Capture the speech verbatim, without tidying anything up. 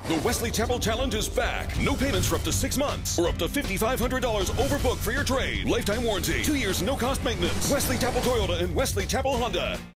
The Wesley Chapel Challenge is back. No payments for up to six months or up to five thousand five hundred dollars overbook for your trade. Lifetime warranty. Two years no cost maintenance. Wesley Chapel Toyota and Wesley Chapel Honda.